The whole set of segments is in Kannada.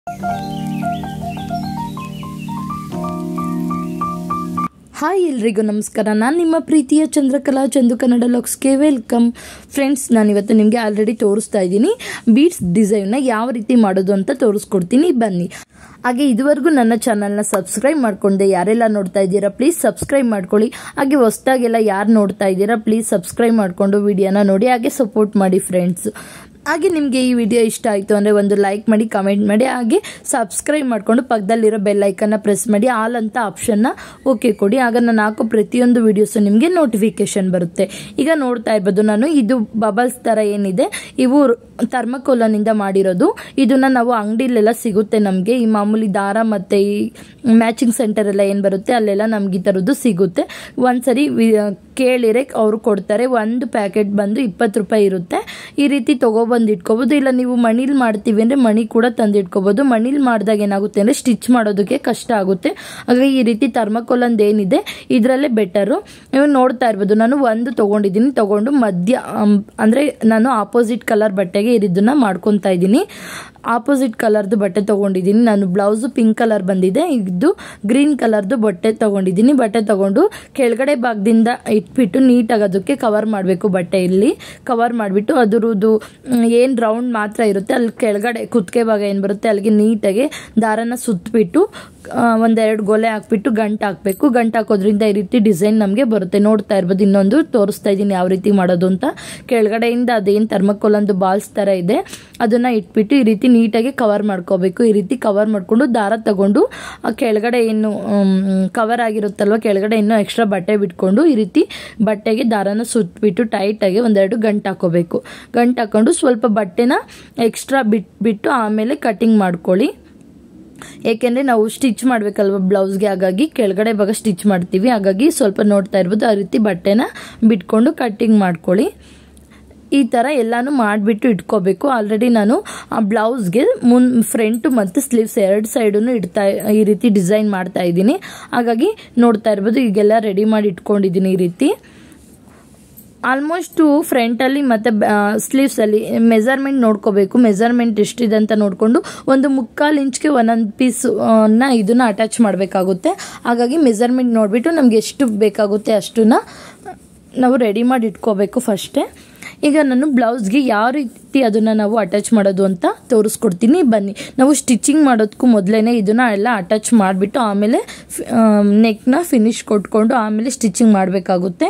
ಹಾಯ್ ಎಲ್ರಿಗೂ ನಮಸ್ಕಾರ. ನಾನು ನಿಮ್ಮ ಪ್ರೀತಿಯ ಚಂದ್ರಕಲಾ ಚಂದು ಕನ್ನಡ ಲಾಕ್ಸ್ಗೆ ವೆಲ್ಕಮ್. ಫ್ರೆಂಡ್ಸ್, ನಾನಿವತ್ತು ನಿಮಗೆ ಆಲ್ರೆಡಿ ತೋರಿಸ್ತಾ ಇದ್ದೀನಿ ಬೀಡ್ಸ್ ಡಿಸೈನ್ನ ಯಾವ ರೀತಿ ಮಾಡೋದು ಅಂತ ತೋರಿಸ್ಕೊಡ್ತೀನಿ, ಬನ್ನಿ. ಹಾಗೆ ಇದುವರೆಗೂ ನನ್ನ ಚಾನಲ್ನ ಸಬ್ಸ್ಕ್ರೈಬ್ ಮಾಡ್ಕೊಂಡೆ ಯಾರೆಲ್ಲ ನೋಡ್ತಾ ಇದ್ದೀರಾ ಪ್ಲೀಸ್ ಸಬ್ಸ್ಕ್ರೈಬ್ ಮಾಡ್ಕೊಳ್ಳಿ. ಹಾಗೆ ಹೊಸದಾಗೆಲ್ಲ ಯಾರು ನೋಡ್ತಾ ಇದ್ದೀರಾ ಪ್ಲೀಸ್ ಸಬ್ಸ್ಕ್ರೈಬ್ ಮಾಡಿಕೊಂಡು ವಿಡಿಯೋನ ನೋಡಿ, ಹಾಗೆ ಸಪೋರ್ಟ್ ಮಾಡಿ ಫ್ರೆಂಡ್ಸ್. ಹಾಗೆ ನಿಮಗೆ ಈ ವಿಡಿಯೋ ಇಷ್ಟ ಆಯಿತು ಅಂದರೆ ಒಂದು ಲೈಕ್ ಮಾಡಿ, ಕಮೆಂಟ್ ಮಾಡಿ, ಹಾಗೆ ಸಬ್ಸ್ಕ್ರೈಬ್ ಮಾಡಿಕೊಂಡು ಪಕ್ಕದಲ್ಲಿರೋ ಬೆಲ್ ಐಕನ್ನ ಪ್ರೆಸ್ ಮಾಡಿ, ಆಲ್ ಅಂತ ಆಪ್ಷನ್ನ ಓಕೆ ಕೊಡಿ. ಆಗ ನಾನು ಹಾಕೋ ಪ್ರತಿಯೊಂದು ವಿಡಿಯೋಸು ನಿಮಗೆ ನೋಟಿಫಿಕೇಶನ್ ಬರುತ್ತೆ. ಈಗ ನೋಡ್ತಾ ಇರ್ಬೋದು, ನಾನು ಇದು ಬಬಲ್ಸ್ ಥರ ಏನಿದೆ ಇವು ಥರ್ಮಕೋಲನಿಂದ ಮಾಡಿರೋದು. ಇದನ್ನ ನಾವು ಅಂಗಡಿಲೆಲ್ಲ ಸಿಗುತ್ತೆ ನಮಗೆ. ಈ ಮಾಮೂಲಿ ದಾರ ಮತ್ತು ಈ ಮ್ಯಾಚಿಂಗ್ ಸೆಂಟರ್ ಎಲ್ಲ ಏನು ಬರುತ್ತೆ ಅಲ್ಲೆಲ್ಲ ನಮ್ಗೆ ಈ ಥರದ್ದು ಸಿಗುತ್ತೆ. ಒಂದ್ಸರಿ ಕೇಳಿರೆ ಅವರು ಕೊಡ್ತಾರೆ. ಒಂದು ಪ್ಯಾಕೆಟ್ ಬಂದು 20 ರೂಪಾಯಿ ಇರುತ್ತೆ. ಈ ರೀತಿ ತಗೊಬಂದು ಇಟ್ಕೋಬೋದು. ಇಲ್ಲ ನೀವು ಮಣಿಲಿ ಮಾಡ್ತೀವಿ ಅಂದರೆ ಮಣಿ ಕೂಡ ತಂದು ಇಟ್ಕೋಬೋದು. ಮಣಿಲಿ ಮಾಡಿದಾಗ ಏನಾಗುತ್ತೆ ಅಂದರೆ ಸ್ಟಿಚ್ ಮಾಡೋದಕ್ಕೆ ಕಷ್ಟ ಆಗುತ್ತೆ. ಹಾಗಾಗಿ ಈ ರೀತಿ ಥರ್ಮಕೋಲಂದು ಏನಿದೆ ಇದರಲ್ಲೇ ಬೆಟರು. ನೀವು ನೋಡ್ತಾ ಇರ್ಬೋದು, ನಾನು ಒಂದು ತೊಗೊಂಡಿದ್ದೀನಿ. ತೊಗೊಂಡು ಮಧ್ಯ ಅಂದರೆ ನಾನು ಆಪೋಸಿಟ್ ಕಲರ್ ಬಟ್ಟೆಗೆ ಇದನ್ನ ಮಾಡ್ಕೊತಾ ಇದ್ದೀನಿ. ಆಪೋಸಿಟ್ ಕಲರ್ದು ಬಟ್ಟೆ ತೊಗೊಂಡಿದ್ದೀನಿ ನಾನು. ಬ್ಲೌಸು ಪಿಂಕ್ ಕಲರ್ ಬಂದಿದೆ, ಇದು ಗ್ರೀನ್ ಕಲರ್ದು ಬಟ್ಟೆ ತೊಗೊಂಡಿದ್ದೀನಿ. ಬಟ್ಟೆ ತೊಗೊಂಡು ಕೆಳಗಡೆ ಭಾಗದಿಂದ ಇಟ್ಬಿಟ್ಟು ನೀಟಾಗಿ ಅದಕ್ಕೆ ಕವರ್ ಮಾಡಬೇಕು. ಬಟ್ಟೆಯಲ್ಲಿ ಕವರ್ ಮಾಡಿಬಿಟ್ಟು ಅದರದ್ದು ಏನು ರೌಂಡ್ ಮಾತ್ರ ಇರುತ್ತೆ ಅಲ್ಲಿ ಕೆಳಗಡೆ ಕುತ್ತಿಗೆ ಭಾಗ ಏನು ಬರುತ್ತೆ ಅಲ್ಲಿಗೆ ನೀಟಾಗಿ ದಾರನ ಸುತ್ತಬಿಟ್ಟು ಒಂದೆರಡು ಗೊಲೆ ಹಾಕ್ಬಿಟ್ಟು ಗಂಟು ಹಾಕಬೇಕು. ಗಂಟು ಹಾಕೋದ್ರಿಂದ ಈ ರೀತಿ ಡಿಸೈನ್ ನಮಗೆ ಬರುತ್ತೆ. ನೋಡ್ತಾ ಇರ್ಬೋದು, ಇನ್ನೊಂದು ತೋರಿಸ್ತಾ ಇದ್ದೀನಿ ಯಾವ ರೀತಿ ಮಾಡೋದು ಅಂತ. ಕೆಳಗಡೆಯಿಂದ ಅದೇನು ಥರ್ಮಕೋಲಂದು ಬಾಲ್ಸ್ ಥರ ಇದೆ ಅದನ್ನು ಇಟ್ಬಿಟ್ಟು ಈ ರೀತಿ ನೀಟಾಗಿ ಕವರ್ ಮಾಡ್ಕೋಬೇಕು. ಈ ರೀತಿ ಕವರ್ ಮಾಡಿಕೊಂಡು ದಾರ ತಗೊಂಡು ಆ ಕೆಳಗಡೆ ಏನು ಕವರ್ ಆಗಿರುತ್ತಲ್ವ ಕೆಳಗಡೆ ಇನ್ನೂ ಎಕ್ಸ್ಟ್ರಾ ಬಟ್ಟೆ ಬಿಟ್ಕೊಂಡು ಈ ರೀತಿ ಬಟ್ಟೆಗೆ ದಾರನ ಸುತ್ತಬಿಟ್ಟು ಟೈಟಾಗಿ ಒಂದೆರಡು ಗಂಟು ಹಾಕೋಬೇಕು. ಗಂಟು ಹಾಕೊಂಡು ಸ್ವಲ್ಪ ಬಟ್ಟೆನ ಎಕ್ಸ್ಟ್ರಾ ಬಿಟ್ಟು ಆಮೇಲೆ ಕಟಿಂಗ್ ಮಾಡ್ಕೊಳ್ಳಿ. ಏಕೆಂದರೆ ನಾವು ಸ್ಟಿಚ್ ಮಾಡಬೇಕಲ್ವ ಬ್ಲೌಸ್ಗೆ, ಹಾಗಾಗಿ ಕೆಳಗಡೆ ಭಾಗ ಸ್ಟಿಚ್ ಮಾಡ್ತೀವಿ. ಹಾಗಾಗಿ ಸ್ವಲ್ಪ ನೋಡ್ತಾ ಇರ್ಬೋದು ಆ ರೀತಿ ಬಟ್ಟೆನ ಬಿಟ್ಕೊಂಡು ಕಟ್ಟಿಂಗ್ ಮಾಡ್ಕೊಳ್ಳಿ. ಈ ಥರ ಎಲ್ಲಾನು ಮಾಡಿಬಿಟ್ಟು ಇಟ್ಕೋಬೇಕು. ಆಲ್ರೆಡಿ ನಾನು ಆ ಬ್ಲೌಸ್ಗೆ ಫ್ರಂಟು ಮತ್ತು ಸ್ಲೀವ್ಸ್ ಎರಡು ಸೈಡನ್ನು ಈ ರೀತಿ ಡಿಸೈನ್ ಮಾಡ್ತಾ ಇದ್ದೀನಿ. ಹಾಗಾಗಿ ನೋಡ್ತಾ ಇರ್ಬೋದು ಈಗೆಲ್ಲ ರೆಡಿ ಮಾಡಿ ಇಟ್ಕೊಂಡಿದ್ದೀನಿ. ಈ ರೀತಿ ಆಲ್ಮೋಸ್ಟು ಫ್ರಂಟಲ್ಲಿ ಮತ್ತು ಸ್ಲೀವ್ಸಲ್ಲಿ ಮೆಜರ್ಮೆಂಟ್ ನೋಡ್ಕೋಬೇಕು. ಮೆಜರ್ಮೆಂಟ್ ಎಷ್ಟಿದೆ ಅಂತ ನೋಡಿಕೊಂಡು ಒಂದು 3/4 ಇಂಚ್ಗೆ ಒಂದೊಂದು ಪೀಸನ್ನ ಇದನ್ನು ಅಟ್ಯಾಚ್ ಮಾಡಬೇಕಾಗುತ್ತೆ. ಹಾಗಾಗಿ ಮೆಜರ್ಮೆಂಟ್ ನೋಡಿಬಿಟ್ಟು ನಮಗೆ ಎಷ್ಟು ಬೇಕಾಗುತ್ತೆ ಅಷ್ಟನ್ನು ನಾವು ರೆಡಿ ಮಾಡಿ ಇಟ್ಕೋಬೇಕು ಫಸ್ಟೇ. ಈಗ ನಾನು ಬ್ಲೌಸ್ಗೆ ಯಾವ ರೀತಿ ಅದನ್ನು ನಾವು ಅಟ್ಯಾಚ್ ಮಾಡೋದು ಅಂತ ತೋರಿಸ್ಕೊಡ್ತೀನಿ, ಬನ್ನಿ. ನಾವು ಸ್ಟಿಚಿಂಗ್ ಮಾಡೋದಕ್ಕೂ ಮೊದಲೇ ಇದನ್ನು ಎಲ್ಲ ಅಟ್ಯಾಚ್ ಮಾಡಿಬಿಟ್ಟು ಆಮೇಲೆ ನೆಕ್ನ ಫಿನಿಶ್ ಕೊಟ್ಕೊಂಡು ಆಮೇಲೆ ಸ್ಟಿಚಿಂಗ್ ಮಾಡಬೇಕಾಗುತ್ತೆ.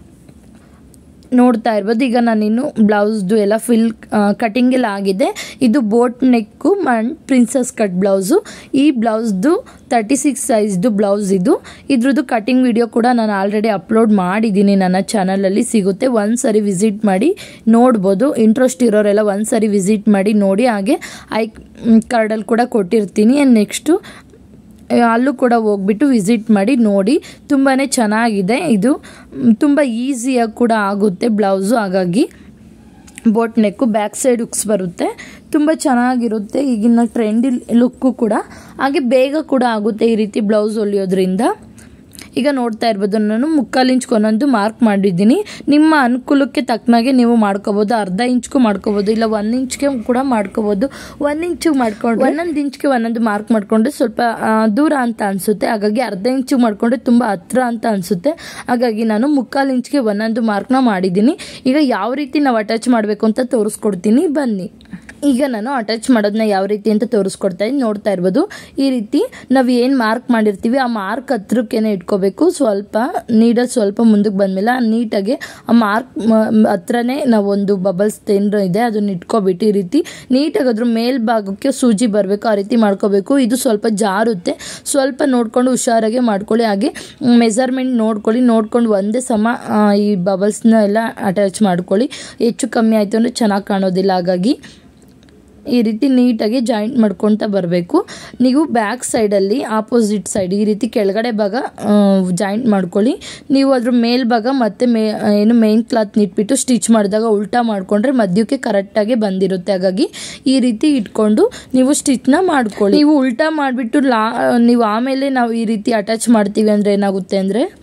ನೋಡ್ತಾ ಇರ್ಬೋದು, ಈಗ ನಾನಿನ್ನು ಬ್ಲೌಸ್ದು ಎಲ್ಲ ಕಟಿಂಗ್ ಎಲ್ಲ ಆಗಿದೆ. ಇದು boat neck and princess cut blouse. ಈ ಬ್ಲೌಸ್ದು 36 ಸೈಜ್ದು ಬ್ಲೌಸ್ ಇದು. ಇದ್ರದ್ದು ಕಟಿಂಗ್ ವಿಡಿಯೋ ಕೂಡ ನಾನು ಆಲ್ರೆಡಿ ಅಪ್ಲೋಡ್ ಮಾಡಿದ್ದೀನಿ, ನನ್ನ ಚಾನಲಲ್ಲಿ ಸಿಗುತ್ತೆ. ಒಂದು ಸರಿ ವಿಸಿಟ್ ಮಾಡಿ ನೋಡ್ಬೋದು. ಇಂಟ್ರೆಸ್ಟ್ ಇರೋರೆಲ್ಲ ಒಂದು ಸರಿ ವಿಸಿಟ್ ಮಾಡಿ ನೋಡಿ. ಹಾಗೆ ಕಾರ್ಡಲ್ಲಿ ಕೂಡ ಕೊಟ್ಟಿರ್ತೀನಿ. ನೆಕ್ಸ್ಟು ಅಲ್ಲೂ ಕೂಡ ಹೋಗ್ಬಿಟ್ಟು ವಿಸಿಟ್ ಮಾಡಿ ನೋಡಿ. ತುಂಬಾ ಚೆನ್ನಾಗಿದೆ ಇದು, ತುಂಬ ಈಸಿಯಾಗಿ ಕೂಡ ಆಗುತ್ತೆ ಬ್ಲೌಸು. ಹಾಗಾಗಿ boat neck back side hooks ಬರುತ್ತೆ, ತುಂಬ ಚೆನ್ನಾಗಿರುತ್ತೆ. ಈಗಿನ ಟ್ರೆಂಡಿ ಲುಕ್ಕು ಕೂಡ, ಹಾಗೆ ಬೇಗ ಕೂಡ ಆಗುತ್ತೆ ಈ ರೀತಿ ಬ್ಲೌಸ್ ಹೊಲಿಯೋದ್ರಿಂದ. ಈಗ ನೋಡ್ತಾ ಇರ್ಬೋದು, ನಾನು 3/4 ಇಂಚ್ಗೆ ಒಂದೊಂದು ಮಾರ್ಕ್ ಮಾಡಿದ್ದೀನಿ. ನಿಮ್ಮ ಅನುಕೂಲಕ್ಕೆ ತಕ್ಕನಾಗೆ ನೀವು ಮಾಡ್ಕೋಬೋದು. ಅರ್ಧ ಇಂಚ್ಗೂ ಮಾಡ್ಕೋಬೋದು, ಇಲ್ಲ 1 ಇಂಚ್ಗೆ ಕೂಡ ಮಾಡ್ಕೋಬೋದು. 1 ಇಂಚಿಗೆ ಮಾಡ್ಕೊಂಡು 1 ಇಂಚ್ಗೆ ಒಂದೊಂದು ಮಾರ್ಕ್ ಮಾಡಿಕೊಂಡ್ರೆ ಸ್ವಲ್ಪ ದೂರ ಅಂತ ಅನಿಸುತ್ತೆ. ಹಾಗಾಗಿ ಅರ್ಧ ಇಂಚಿಗೆ ಮಾಡಿಕೊಂಡ್ರೆ ತುಂಬ ಹತ್ರ ಅಂತ ಅನಿಸುತ್ತೆ. ಹಾಗಾಗಿ ನಾನು 3/4 ಇಂಚ್ಗೆ ಒಂದೊಂದು ಮಾರ್ಕ್ನ ಮಾಡಿದ್ದೀನಿ. ಈಗ ಯಾವ ರೀತಿ ನಾವು ಅಟ್ಯಾಚ್ ಮಾಡಬೇಕು ಅಂತ ತೋರಿಸ್ಕೊಡ್ತೀನಿ, ಬನ್ನಿ. ಈಗ ನಾನು ಅಟ್ಯಾಚ್ ಮಾಡೋದನ್ನ ಯಾವ ರೀತಿ ಅಂತ ತೋರಿಸ್ಕೊಡ್ತಾ ಇದ್ದೀನಿ. ನೋಡ್ತಾ ಇರ್ಬೋದು, ಈ ರೀತಿ ನಾವು ಏನು ಮಾರ್ಕ್ ಮಾಡಿರ್ತೀವಿ ಆ ಮಾರ್ಕ್ ಹತ್ರಕ್ಕೇನೆ ಇಟ್ಕೋಬೇಕು. ಸ್ವಲ್ಪ ನೀಡಲ್ ಸ್ವಲ್ಪ ಮುಂದಕ್ಕೆ ಬಂದಮೇಲೆ ನೀಟಾಗಿ ಆ ಮಾರ್ಕ್ ಹತ್ರನೇ ನಾವು ಒಂದು ಬಬಲ್ಸ್ ಏನಾರು ಇದೆ ಅದನ್ನ ಇಟ್ಕೊಬಿಟ್ಟು ಈ ರೀತಿ ನೀಟಾಗಿ ಅದ್ರ ಮೇಲ್ಭಾಗಕ್ಕೆ ಸೂಜಿ ಬರಬೇಕು, ಆ ರೀತಿ ಮಾಡ್ಕೋಬೇಕು. ಇದು ಸ್ವಲ್ಪ ಜಾರುತ್ತೆ, ಸ್ವಲ್ಪ ನೋಡ್ಕೊಂಡು ಹುಷಾರಾಗೆ ಮಾಡ್ಕೊಳ್ಳಿ. ಹಾಗೆ ಮೆಜರ್ಮೆಂಟ್ ನೋಡ್ಕೊಂಡು ಒಂದೇ ಸಮ ಈ ಬಬಲ್ಸ್ನ ಎಲ್ಲ ಅಟ್ಯಾಚ್ ಮಾಡ್ಕೊಳ್ಳಿ. ಹೆಚ್ಚು ಕಮ್ಮಿ ಆಯಿತು ಅಂದರೆ ಚೆನ್ನಾಗಿ ಕಾಣೋದಿಲ್ಲ. ಹಾಗಾಗಿ ಈ ರೀತಿ ನೀಟಾಗಿ ಜಾಯಿಂಟ್ ಮಾಡ್ಕೊತ ಬರಬೇಕು. ನೀವು ಬ್ಯಾಕ್ ಸೈಡಲ್ಲಿ ಆಪೋಸಿಟ್ ಸೈಡ್ ಈ ರೀತಿ ಕೆಳಗಡೆ ಭಾಗ ಜಾಯಿಂಟ್ ಮಾಡ್ಕೊಳ್ಳಿ. ನೀವು ಅದ್ರ ಮೇಲ್ಭಾಗ ಮತ್ತು ಏನು ಮೇನ್ ಕ್ಲಾತ್ ಇಟ್ಬಿಟ್ಟು ಸ್ಟಿಚ್ ಮಾಡಿದಾಗ ಉಲ್ಟಾ ಮಾಡಿಕೊಂಡ್ರೆ ಮಧ್ಯಕ್ಕೆ ಕರೆಕ್ಟಾಗಿ ಬಂದಿರುತ್ತೆ. ಹಾಗಾಗಿ ಈ ರೀತಿ ಇಟ್ಕೊಂಡು ನೀವು ಸ್ಟಿಚ್ನ ಮಾಡ್ಕೊಳ್ಳಿ. ನೀವು ಉಲ್ಟಾ ಮಾಡಿಬಿಟ್ಟು ನೀವು ಆಮೇಲೆ ನಾವು ಈ ರೀತಿ ಅಟ್ಯಾಚ್ ಮಾಡ್ತೀವಿ ಅಂದರೆ ಏನಾಗುತ್ತೆ ಅಂದರೆ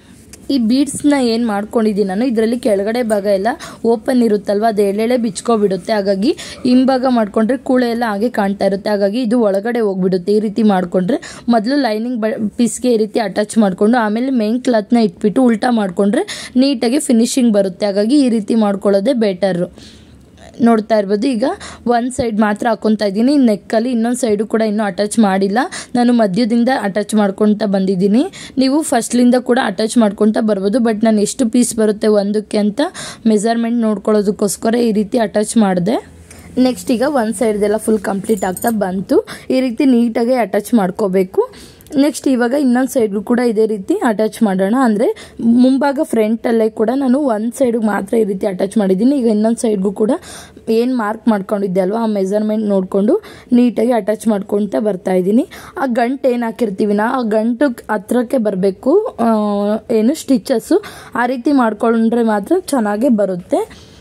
ಈ ಬೀಡ್ಸ್ನ ಏನು ಮಾಡ್ಕೊಂಡಿದ್ದೀನಿ ನಾನು, ಇದರಲ್ಲಿ ಕೆಳಗಡೆ ಭಾಗ ಎಲ್ಲ ಓಪನ್ ಇರುತ್ತಲ್ವ, ಅದು ಎಳೆಳೆ ಬಿಚ್ಕೊಬಿಡುತ್ತೆ. ಹಾಗಾಗಿ ಹಿಂಭಾಗ ಮಾಡಿಕೊಂಡ್ರೆ ಕೂಳೆ ಎಲ್ಲ ಹಾಗೆ ಕಾಣ್ತಾ ಇರುತ್ತೆ. ಹಾಗಾಗಿ ಇದು ಒಳಗಡೆ ಹೋಗ್ಬಿಡುತ್ತೆ. ಈ ರೀತಿ ಮಾಡಿಕೊಂಡ್ರೆ ಮೊದಲು ಲೈನಿಂಗ್ ಪೀಸ್ಗೆ ಈ ರೀತಿ ಅಟ್ಯಾಚ್ ಮಾಡಿಕೊಂಡು ಆಮೇಲೆ ಮೇನ್ ಕ್ಲಾತ್ನ ಇಟ್ಬಿಟ್ಟು ಉಲ್ಟಾ ಮಾಡಿಕೊಂಡ್ರೆ ನೀಟಾಗಿ ಫಿನಿಶಿಂಗ್ ಬರುತ್ತೆ. ಹಾಗಾಗಿ ಈ ರೀತಿ ಮಾಡ್ಕೊಳ್ಳೋದೇ ಬೆಟರು. ನೋಡ್ತಾ ಇರ್ಬೋದು, ಈಗ ಒಂದು ಸೈಡ್ ಮಾತ್ರ ಹಾಕ್ಕೊತಾ ಇದ್ದೀನಿ. ನೆಕ್ಕಲ್ಲಿ ಇನ್ನೊಂದು ಸೈಡು ಕೂಡ ಇನ್ನೂ ಅಟ್ಯಾಚ್ ಮಾಡಿಲ್ಲ. ನಾನು ಮಧ್ಯದಿಂದ ಅಟ್ಯಾಚ್ ಮಾಡ್ಕೊತಾ ಬಂದಿದ್ದೀನಿ. ನೀವು ಫಸ್ಟ್ಲಿಂದ ಕೂಡ ಅಟ್ಯಾಚ್ ಮಾಡ್ಕೊತಾ ಬರ್ಬೋದು. ಬಟ್ ನಾನು ಎಷ್ಟು ಪೀಸ್ ಬರುತ್ತೆ ಒಂದಕ್ಕೆ ಅಂತ ಮೆಜರ್ಮೆಂಟ್ ನೋಡ್ಕೊಳ್ಳೋದಕ್ಕೋಸ್ಕರ ಈ ರೀತಿ ಅಟ್ಯಾಚ್ ಮಾಡಿದೆ. ನೆಕ್ಸ್ಟ್ ಈಗ ಒಂದು ಸೈಡ್ದೆಲ್ಲ ಫುಲ್ ಕಂಪ್ಲೀಟ್ ಆಗ್ತಾ ಬಂತು. ಈ ರೀತಿ ನೀಟಾಗಿ ಅಟ್ಯಾಚ್ ಮಾಡ್ಕೋಬೇಕು. ನೆಕ್ಸ್ಟ್ ಇವಾಗ ಇನ್ನೊಂದು ಸೈಡ್ಗೂ ಕೂಡ ಇದೇ ರೀತಿ ಅಟ್ಯಾಚ್ ಮಾಡೋಣ. ಅಂದರೆ ಮುಂಭಾಗ ಫ್ರಂಟಲ್ಲೇ ಕೂಡ ನಾನು ಒಂದು ಸೈಡ್ಗೆ ಮಾತ್ರ ಈ ರೀತಿ ಅಟ್ಯಾಚ್ ಮಾಡಿದ್ದೀನಿ. ಈಗ ಇನ್ನೊಂದು ಸೈಡ್ಗೂ ಕೂಡ ಏನು ಮಾರ್ಕ್ ಮಾಡ್ಕೊಂಡಿದ್ದೆ ಅಲ್ವಾ, ಆ ಮೆಜರ್ಮೆಂಟ್ ನೋಡಿಕೊಂಡು ನೀಟಾಗಿ ಅಟ್ಯಾಚ್ ಮಾಡ್ಕೊತಾ ಬರ್ತಾ ಇದ್ದೀನಿ. ಆ ಗಂಟು ಏನು ಹಾಕಿರ್ತೀವಿ ಆ ಗಂಟು ಹತ್ರಕ್ಕೆ ಬರಬೇಕು ಏನು ಸ್ಟಿಚಸ್ಸು. ಆ ರೀತಿ ಮಾಡ್ಕೊಂಡ್ರೆ ಮಾತ್ರ ಚೆನ್ನಾಗೇ ಬರುತ್ತೆ.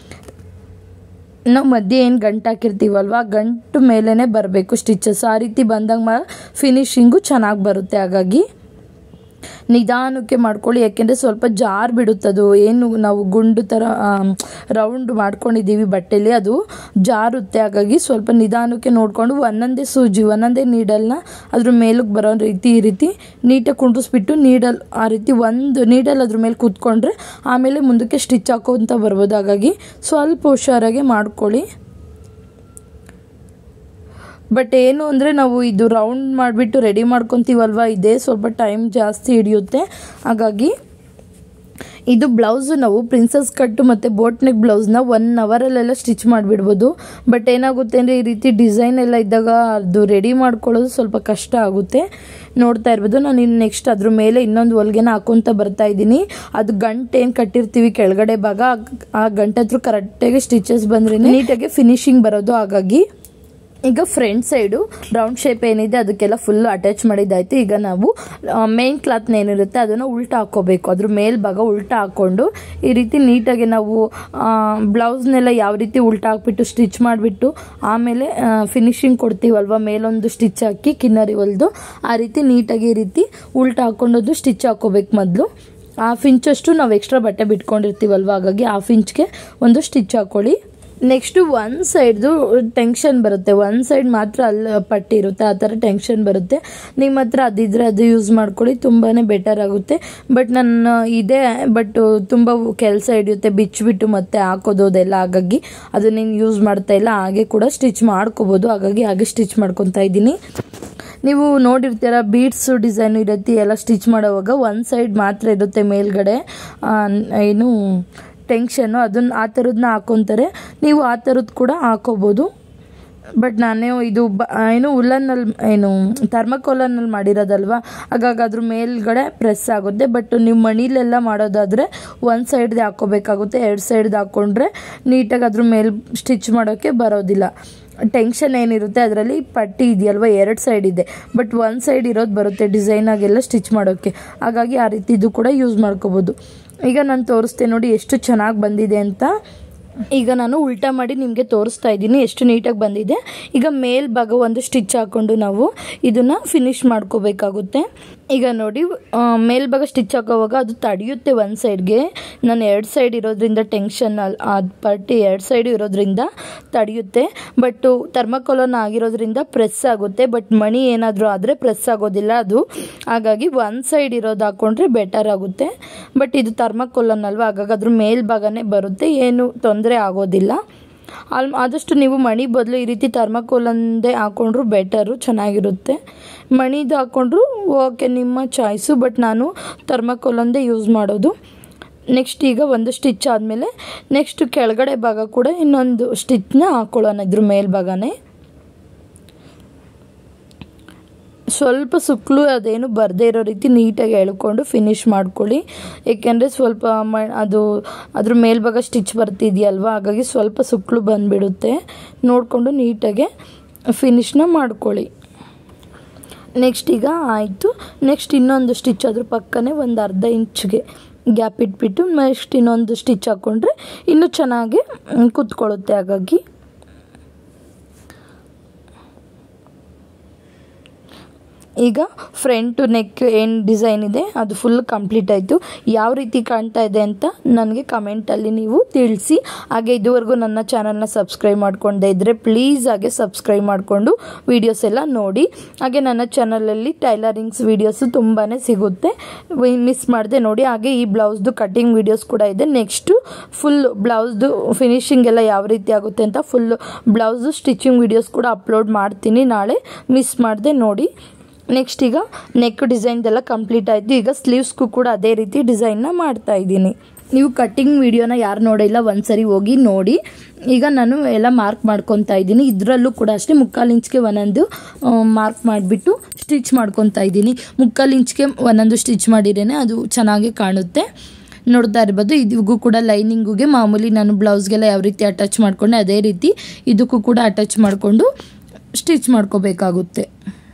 ನಾವು ಮಧ್ಯೆ ಏನು ಗಂಟು ಹಾಕಿರ್ತೀವಲ್ವ, ಆ ಗಂಟು ಮೇಲೇ ಬರಬೇಕು ಸ್ಟಿಚಸ್. ಆ ರೀತಿ ಬಂದಾಗ ಫಿನಿಶಿಂಗು ಚೆನ್ನಾಗಿ ಬರುತ್ತೆ. ಹಾಗಾಗಿ ನಿಧಾನಕ್ಕೆ ಮಾಡ್ಕೊಳ್ಳಿ, ಯಾಕೆಂದರೆ ಸ್ವಲ್ಪ ಜಾರ್ ಬಿಡುತ್ತದು. ಏನು ನಾವು ಗುಂಡು ಥರ ರೌಂಡ್ ಮಾಡ್ಕೊಂಡಿದ್ದೀವಿ ಬಟ್ಟೆಯಲ್ಲಿ, ಅದು ಜಾರುತ್ತೆ. ಹಾಗಾಗಿ ಸ್ವಲ್ಪ ನಿಧಾನಕ್ಕೆ ನೋಡಿಕೊಂಡು ಒಂದೊಂದೇ ಸೂಜಿ ಒಂದೊಂದೇ ನೀಡಲ್ನ ಅದ್ರ ಮೇಲಕ್ಕೆ ಬರೋ ರೀತಿ ಈ ರೀತಿ ನೀಟಾಗಿ ಕುಂಡ್ರಿಸ್ಬಿಟ್ಟು ನೀಡಲ್ ಆ ರೀತಿ ಒಂದು ನೀಡಲ್ ಅದ್ರ ಮೇಲೆ ಕೂತ್ಕೊಂಡ್ರೆ ಆಮೇಲೆ ಮುಂದಕ್ಕೆ ಸ್ಟಿಚ್ ಹಾಕೋಂತ ಬರ್ಬೋದು. ಹಾಗಾಗಿ ಸ್ವಲ್ಪ ಹುಷಾರಾಗಿ ಮಾಡ್ಕೊಳ್ಳಿ. ಬಟ್ ಏನು ಅಂದರೆ ನಾವು ಇದು ರೌಂಡ್ ಮಾಡಿಬಿಟ್ಟು ರೆಡಿ ಮಾಡ್ಕೊತೀವಲ್ವ, ಇದೇ ಸ್ವಲ್ಪ ಟೈಮ್ ಜಾಸ್ತಿ ಹಿಡಿಯುತ್ತೆ. ಹಾಗಾಗಿ ಇದು ಬ್ಲೌಸು ನಾವು ಪ್ರಿನ್ಸಸ್ ಕಟ್ಟು ಮತ್ತು ಬೋಟ್ ನೆಕ್ ಬ್ಲೌಸ್ನ 1 ಅವರಲ್ಲೆಲ್ಲ ಸ್ಟಿಚ್ ಮಾಡಿಬಿಡ್ಬೋದು. ಬಟ್ ಏನಾಗುತ್ತೆ ಅಂದರೆ ಈ ರೀತಿ ಡಿಸೈನ್ ಎಲ್ಲ ಇದ್ದಾಗ ಅದು ರೆಡಿ ಮಾಡ್ಕೊಳ್ಳೋದು ಸ್ವಲ್ಪ ಕಷ್ಟ ಆಗುತ್ತೆ. ನೋಡ್ತಾ ಇರ್ಬೋದು, ನಾನು ಇನ್ನು ನೆಕ್ಸ್ಟ್ ಅದ್ರ ಮೇಲೆ ಇನ್ನೊಂದು ಹೊಲಿಗೆನ ಹಾಕೊತ ಬರ್ತಾ ಇದ್ದೀನಿ. ಅದು ಗಂಟು ಏನು ಕಟ್ಟಿರ್ತೀವಿ ಕೆಳಗಡೆ ಭಾಗ, ಆ ಗಂಟೆ ಹತ್ರ ಕರೆಕ್ಟಾಗಿ ಸ್ಟಿಚಸ್ ಬಂದ್ರೆ ನೀಟಾಗಿ ಫಿನಿಶಿಂಗ್ ಬರೋದು. ಹಾಗಾಗಿ ಈಗ ಫ್ರಂಟ್ ಸೈಡು ರೌಂಡ್ ಶೇಪ್ ಏನಿದೆ ಅದಕ್ಕೆಲ್ಲ ಫುಲ್ಲು ಅಟ್ಯಾಚ್ ಮಾಡಿದ್ದಾಯಿತು. ಈಗ ನಾವು ಮೇನ್ ಕ್ಲಾತ್ನ ಏನಿರುತ್ತೆ ಅದನ್ನು ಉಲ್ಟಾ ಹಾಕ್ಕೋಬೇಕು. ಅದ್ರ ಮೇಲ್ಭಾಗ ಉಲ್ಟಾ ಹಾಕ್ಕೊಂಡು ಈ ರೀತಿ ನೀಟಾಗಿ ನಾವು ಬ್ಲೌಸ್ನೆಲ್ಲ ಯಾವ ರೀತಿ ಉಲ್ಟಾ ಹಾಕ್ಬಿಟ್ಟು ಸ್ಟಿಚ್ ಮಾಡಿಬಿಟ್ಟು ಆಮೇಲೆ ಫಿನಿಶಿಂಗ್ ಕೊಡ್ತೀವಲ್ವ, ಮೇಲೊಂದು ಸ್ಟಿಚ್ ಹಾಕಿ ಕಿನ್ನರಿ ಹೊಲಿದು ಆ ರೀತಿ ನೀಟಾಗಿ ಈ ರೀತಿ ಉಲ್ಟಾ ಹಾಕ್ಕೊಂಡೋದು ಸ್ಟಿಚ್ ಹಾಕ್ಕೋಬೇಕು. ಮೊದಲು 1/2 ಇಂಚಷ್ಟು ನಾವು ಎಕ್ಸ್ಟ್ರಾ ಬಟ್ಟೆ ಬಿಟ್ಕೊಂಡಿರ್ತೀವಲ್ವ, ಹಾಗಾಗಿ 1/2 ಇಂಚ್ಗೆ ಒಂದು ಸ್ಟಿಚ್ ಹಾಕ್ಕೊಳ್ಳಿ. ನೆಕ್ಸ್ಟು ಒಂದು ಸೈಡ್ದು ಟೆನ್ಷನ್ ಬರುತ್ತೆ, ಒಂದು ಸೈಡ್ ಮಾತ್ರ ಅಲ್ಲಿ ಪಟ್ಟಿ ಇರುತ್ತೆ, ಆ ಥರ ಟೆನ್ಷನ್ ಬರುತ್ತೆ. ನಿಮ್ಮ ಹತ್ರ ಅದಿದ್ರೆ ಅದು ಯೂಸ್ ಮಾಡ್ಕೊಳ್ಳಿ, ತುಂಬಾ ಬೆಟರ್ ಆಗುತ್ತೆ. ಬಟ್ ನನ್ನ ಇದೆ, ಬಟ್ ತುಂಬ ಕೆಲಸ ಹಿಡಿಯುತ್ತೆ ಬಿಚ್ಚಿಬಿಟ್ಟು ಮತ್ತೆ ಹಾಕೋದು ಅದೆಲ್ಲ. ಹಾಗಾಗಿ ಅದನ್ನೇನು ಯೂಸ್ ಮಾಡ್ತಾ ಇಲ್ಲ, ಹಾಗೆ ಕೂಡ ಸ್ಟಿಚ್ ಮಾಡ್ಕೋಬೋದು. ಹಾಗಾಗಿ ಹಾಗೆ ಸ್ಟಿಚ್ ಮಾಡ್ಕೊತಾ ಇದ್ದೀನಿ. ನೀವು ನೋಡಿರ್ತೀರ ಬೀಡ್ಸು ಡಿಸೈನ್ ಇರುತ್ತೆ ಎಲ್ಲ ಸ್ಟಿಚ್ ಮಾಡೋವಾಗ ಒಂದು ಸೈಡ್ ಮಾತ್ರ ಇರುತ್ತೆ ಮೇಲ್ಗಡೆ ಏನು ಟೆನ್ಷನ್ನು, ಅದನ್ನು ಆ ಥರದನ್ನ ಹಾಕ್ಕೊತಾರೆ. ನೀವು ಆ ಥರದ್ದು ಕೂಡ ಹಾಕೋಬೋದು. ಬಟ್ ನಾನೇ ಇದು ಏನು ಉಲ್ಲನ್ನಲ್ಲಿ ಏನು ಥರ್ಮಕೋಲನ್ನಲ್ಲಿ ಮಾಡಿರೋದಲ್ವ, ಹಾಗಾಗಿ ಅದ್ರ ಮೇಲ್ಗಡೆ ಪ್ರೆಸ್ ಆಗುತ್ತೆ. ಬಟ್ ನೀವು ಮಣಿಲೆಲ್ಲ ಮಾಡೋದಾದರೆ ಒಂದು ಸೈಡ್ದು ಹಾಕ್ಕೋಬೇಕಾಗುತ್ತೆ. 2 ಸೈಡ್ದು ಹಾಕ್ಕೊಂಡ್ರೆ ನೀಟಾಗಿ ಅದ್ರ ಮೇಲೆ ಸ್ಟಿಚ್ ಮಾಡೋಕ್ಕೆ ಬರೋದಿಲ್ಲ. ಟೆನ್ಷನ್ ಏನಿರುತ್ತೆ ಅದರಲ್ಲಿ ಪಟ್ಟಿ ಇದೆಯಲ್ವ 2 ಸೈಡ್ ಇದೆ, ಬಟ್ 1 ಸೈಡ್ ಇರೋದು ಬರುತ್ತೆ ಡಿಸೈನಾಗೆಲ್ಲ ಸ್ಟಿಚ್ ಮಾಡೋಕ್ಕೆ. ಹಾಗಾಗಿ ಆ ರೀತಿ ಇದು ಕೂಡ ಯೂಸ್ ಮಾಡ್ಕೋಬೋದು. ಈಗ ನಾನು ತೋರಿಸ್ತೇನೆ ನೋಡಿ ಎಷ್ಟು ಚೆನ್ನಾಗಿ ಬಂದಿದೆ ಅಂತ. ಈಗ ನಾನು ಉಲ್ಟಾ ಮಾಡಿ ನಿಮಗೆ ತೋರಿಸ್ತಾ ಇದ್ದೀನಿ ಎಷ್ಟು ನೀಟಾಗಿ ಬಂದಿದೆ. ಈಗ ಮೇಲ್ಭಾಗ ಒಂದು ಸ್ಟಿಚ್ ಹಾಕ್ಕೊಂಡು ನಾವು ಇದನ್ನು ಫಿನಿಶ್ ಮಾಡ್ಕೋಬೇಕಾಗುತ್ತೆ. ಈಗ ನೋಡಿ ಮೇಲ್ಭಾಗ ಸ್ಟಿಚ್ ಹಾಕೋವಾಗ ಅದು ತಡೆಯುತ್ತೆ ಒಂದು ಸೈಡ್ಗೆ. ನಾನು 2 ಸೈಡ್ ಇರೋದ್ರಿಂದ ಟೆನ್ಷನ್ ಅದು ಪಟ್ಟಿ 2 ಸೈಡು ಇರೋದ್ರಿಂದ ತಡೆಯುತ್ತೆ. ಬಟ್ ಥರ್ಮಕೋಲನ್ ಆಗಿರೋದ್ರಿಂದ ಪ್ರೆಸ್ ಆಗುತ್ತೆ. ಬಟ್ ಮಣಿ ಏನಾದರೂ ಆದರೆ ಪ್ರೆಸ್ ಆಗೋದಿಲ್ಲ ಅದು. ಹಾಗಾಗಿ 1 ಸೈಡ್ ಇರೋದು ಹಾಕ್ಕೊಂಡ್ರೆ ಬೆಟರ್ ಆಗುತ್ತೆ. ಬಟ್ ಇದು ಥರ್ಮಕೋಲನ್ ಅಲ್ವಾ, ಹಾಗಾಗಿ ಅದ್ರ ಮೇಲ್ಭಾಗನೇ ಬರುತ್ತೆ, ಏನು ತೊಂದರೆ ಆಗೋದಿಲ್ಲ. ಆದಷ್ಟು ನೀವು ಮಣಿ ಬದಲು ಈ ರೀತಿ ಥರ್ಮಕೋಲಂದೇ ಹಾಕ್ಕೊಂಡ್ರು ಬೆಟರು, ಚೆನ್ನಾಗಿರುತ್ತೆ. ಮಣಿದು ಹಾಕ್ಕೊಂಡ್ರು ಓಕೆ, ನಿಮ್ಮ ಚಾಯ್ಸು. ಬಟ್ ನಾನು ಥರ್ಮಕೋಲಂದೇ ಯೂಸ್ ಮಾಡೋದು. ನೆಕ್ಸ್ಟ್ ಈಗ ಒಂದು ಸ್ಟಿಚ್ ಆದಮೇಲೆ ನೆಕ್ಸ್ಟ್ ಕೆಳಗಡೆ ಭಾಗ ಕೂಡ ಇನ್ನೊಂದು ಸ್ಟಿಚ್ನ ಹಾಕ್ಕೊಳ್ಳೋಣ ಇದ್ರ ಮೇಲ್ಭಾಗನೇ. ಸ್ವಲ್ಪ ಸುಕ್ಕಲು ಅದೇನು ಬರದೇ ಇರೋ ರೀತಿ ನೀಟಾಗಿ ಎಳ್ಕೊಂಡು ಫಿನಿಶ್ ಮಾಡ್ಕೊಳ್ಳಿ. ಏಕೆಂದರೆ ಸ್ವಲ್ಪ ಅದು ಅದ್ರ ಮೇಲ್ಭಾಗ ಸ್ಟಿಚ್ ಬರ್ತಿದೆಯಲ್ವ, ಹಾಗಾಗಿ ಸ್ವಲ್ಪ ಸುಕ್ಕಲು ಬಂದುಬಿಡುತ್ತೆ. ನೋಡಿಕೊಂಡು ನೀಟಾಗೆ ಫಿನಿಶ್ನ ಮಾಡ್ಕೊಳ್ಳಿ. ನೆಕ್ಸ್ಟ್ ಈಗ ಆಯಿತು. ನೆಕ್ಸ್ಟ್ ಇನ್ನೊಂದು ಸ್ಟಿಚ್ ಅದ್ರ ಪಕ್ಕನೇ ಒಂದು 1/2 ಇಂಚ್ಗೆ ಗ್ಯಾಪ್ ಇಟ್ಬಿಟ್ಟು ನೆಕ್ಸ್ಟ್ ಇನ್ನೊಂದು ಸ್ಟಿಚ್ ಹಾಕ್ಕೊಂಡ್ರೆ ಇನ್ನೂ ಚೆನ್ನಾಗಿ ಕೂತ್ಕೊಳ್ಳುತ್ತೆ. ಹಾಗಾಗಿ ಈಗ ಫ್ರಂಟ್ ಟು ನೆಕ್ ಏನು ಡಿಸೈನ್ ಇದೆ ಅದು ಫುಲ್ ಕಂಪ್ಲೀಟ್ ಆಯಿತು. ಯಾವ ರೀತಿ ಕಾಣ್ತಾ ಇದೆ ಅಂತ ನನಗೆ ಕಮೆಂಟಲ್ಲಿ ನೀವು ತಿಳಿಸಿ. ಹಾಗೆ ಇದುವರೆಗೂ ನನ್ನ ಚಾನಲ್ನ ಸಬ್ಸ್ಕ್ರೈಬ್ ಮಾಡ್ಕೊಂಡೇ ಇದ್ದರೆ ಪ್ಲೀಸ್ ಹಾಗೆ ಸಬ್ಸ್ಕ್ರೈಬ್ ಮಾಡಿಕೊಂಡು ವೀಡಿಯೋಸ್ ಎಲ್ಲ ನೋಡಿ. ಹಾಗೆ ನನ್ನ ಚಾನಲಲ್ಲಿ ಟೈಲರಿಂಗ್ಸ್ ವೀಡಿಯೋಸು ತುಂಬಾ ಸಿಗುತ್ತೆ, ಮಿಸ್ ಮಾಡದೆ ನೋಡಿ. ಹಾಗೆ ಈ ಬ್ಲೌಸ್ದು ಕಟ್ಟಿಂಗ್ ವೀಡಿಯೋಸ್ ಕೂಡ ಇದೆ. ನೆಕ್ಸ್ಟು ಫುಲ್ ಬ್ಲೌಸ್ದು ಫಿನಿಶಿಂಗ್ ಎಲ್ಲ ಯಾವ ರೀತಿ ಆಗುತ್ತೆ ಅಂತ ಫುಲ್ ಬ್ಲೌಸು ಸ್ಟಿಚಿಂಗ್ ವೀಡಿಯೋಸ್ ಕೂಡ ಅಪ್ಲೋಡ್ ಮಾಡ್ತೀನಿ ನಾಳೆ, ಮಿಸ್ ಮಾಡದೆ ನೋಡಿ. ನೆಕ್ಸ್ಟ್ ಈಗ ನೆಕ್ ಡಿಸೈನ್ದೆಲ್ಲ ಕಂಪ್ಲೀಟ್ ಆಯಿತು. ಈಗ ಸ್ಲೀವ್ಸ್ಗೂ ಕೂಡ ಅದೇ ರೀತಿ ಡಿಸೈನ್ನ ಮಾಡ್ತಾ ಇದ್ದೀನಿ. ನೀವು ಕಟ್ಟಿಂಗ್ ವಿಡಿಯೋನ ಯಾರು ನೋಡಿಲ್ಲ ಒಂದ್ಸರಿ ಹೋಗಿ ನೋಡಿ. ಈಗ ನಾನು ಎಲ್ಲ ಮಾರ್ಕ್ ಮಾಡ್ಕೊತಾ ಇದ್ದೀನಿ. ಇದರಲ್ಲೂ ಕೂಡ ಅಷ್ಟೇ 3/4 ಇಂಚ್ಗೆ ಒಂದೊಂದು ಮಾರ್ಕ್ ಮಾಡಿಬಿಟ್ಟು ಸ್ಟಿಚ್ ಮಾಡ್ಕೊತಾ ಇದ್ದೀನಿ. 3/4 ಇಂಚ್ಗೆ ಒಂದೊಂದು ಸ್ಟಿಚ್ ಮಾಡಿರೇನೆ ಅದು ಚೆನ್ನಾಗಿ ಕಾಣುತ್ತೆ. ನೋಡ್ತಾ ಇರ್ಬೋದು. ಇದಕ್ಕೂ ಕೂಡ ಲೈನಿಂಗುಗೆ ಮಾಮೂಲಿ ನಾನು ಬ್ಲೌಸ್ಗೆಲ್ಲ ಯಾವ ರೀತಿ ಅಟ್ಯಾಚ್ ಮಾಡಿಕೊಂಡೆ ಅದೇ ರೀತಿ ಇದಕ್ಕೂ ಕೂಡ ಅಟ್ಯಾಚ್ ಮಾಡಿಕೊಂಡು ಸ್ಟಿಚ್ ಮಾಡ್ಕೋಬೇಕಾಗುತ್ತೆ.